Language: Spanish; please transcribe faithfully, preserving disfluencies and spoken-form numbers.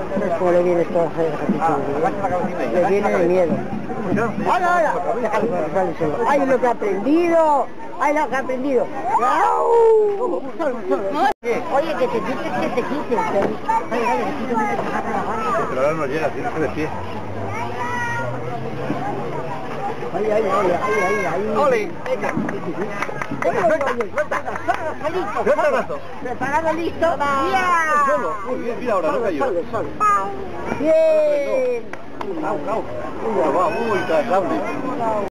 Es como le viene todo a hacer el le viene de miedo. ¡Hola, hola! ¡Ay, lo que ha aprendido! ¡Ay, lo que ha aprendido! ¡Au! Oye, que te quites, que te quites. Vale, vale, que quito mucho que saca la barra. Pero ahora no llega, tienes que de pie. Ahí, ahí, ahí, ahí, ahí. ¡Ole! Venga, venga, venga, listo. ¡Suelta! Preparado, listo. ¡Ya! Solo, muy bien, mira ahora, no cayó. Solo, solo. ¡Bien! ¡Au, au! Va, muy cansable.